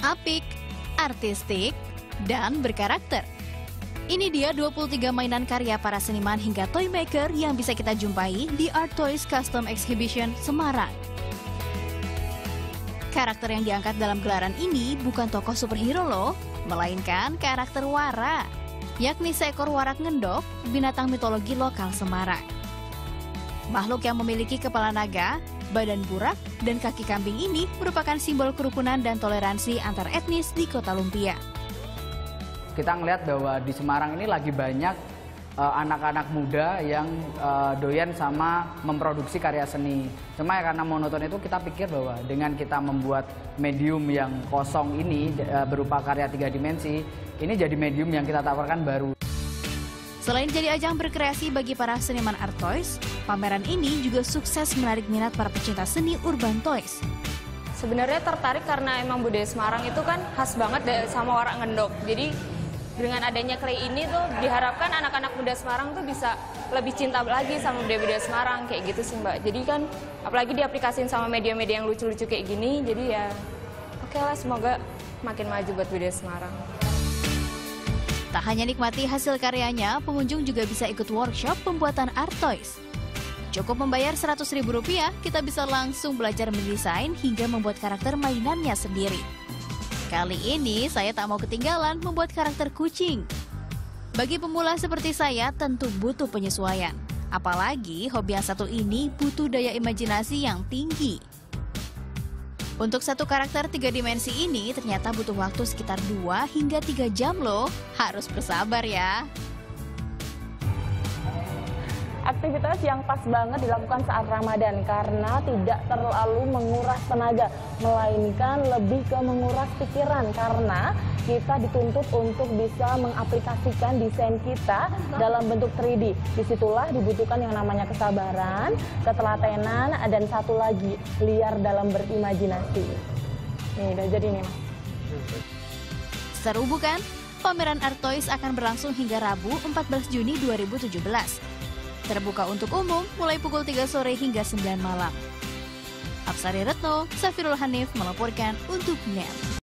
apik, artistik, dan berkarakter. Ini dia 23 mainan karya para seniman hingga toy maker yang bisa kita jumpai di Art Toys Custom Exhibition Semarang. Karakter yang diangkat dalam gelaran ini bukan tokoh superhero loh, melainkan karakter wara, yakni seekor warak ngendok, binatang mitologi lokal Semarang. Makhluk yang memiliki kepala naga, badan burak, dan kaki kambing ini merupakan simbol kerukunan dan toleransi antar etnis di Kota Lumpia. Kita ngelihat bahwa di Semarang ini lagi banyak anak-anak muda yang doyan sama memproduksi karya seni. Cuma ya karena monoton itu kita pikir bahwa dengan kita membuat medium yang kosong ini berupa karya 3 dimensi, ini jadi medium yang kita tawarkan baru. Selain jadi ajang berkreasi bagi para seniman art toys, pameran ini juga sukses menarik minat para pecinta seni urban toys. Sebenarnya tertarik karena emang budaya Semarang itu kan khas banget sama warak ngendok. Jadi dengan adanya clay ini tuh diharapkan anak-anak muda Semarang tuh bisa lebih cinta lagi sama budaya-budaya Semarang kayak gitu sih Mbak. Jadi kan apalagi diaplikasiin sama media-media yang lucu-lucu kayak gini, jadi ya oke lah, semoga makin maju buat budaya Semarang. Tak hanya nikmati hasil karyanya, pengunjung juga bisa ikut workshop pembuatan art toys. Cukup membayar Rp100.000, kita bisa langsung belajar mendesain hingga membuat karakter mainannya sendiri. Kali ini saya tak mau ketinggalan membuat karakter kucing. Bagi pemula seperti saya tentu butuh penyesuaian. Apalagi hobi yang satu ini butuh daya imajinasi yang tinggi. Untuk satu karakter 3 dimensi ini ternyata butuh waktu sekitar 2 hingga 3 jam loh. Harus bersabar ya. Aktivitas yang pas banget dilakukan saat Ramadan karena tidak terlalu menguras tenaga, melainkan lebih ke menguras pikiran karena kita dituntut untuk bisa mengaplikasikan desain kita dalam bentuk 3D. Disitulah dibutuhkan yang namanya kesabaran, ketelatenan, dan satu lagi, liar dalam berimajinasi. Nih, udah jadi nih, Mas. Seru bukan? Pameran Art Toys akan berlangsung hingga Rabu 14 Juni 2017. Terbuka untuk umum mulai pukul 3 sore hingga 9 malam. Apsari Retno, Safirul Hanif melaporkan untuk NET.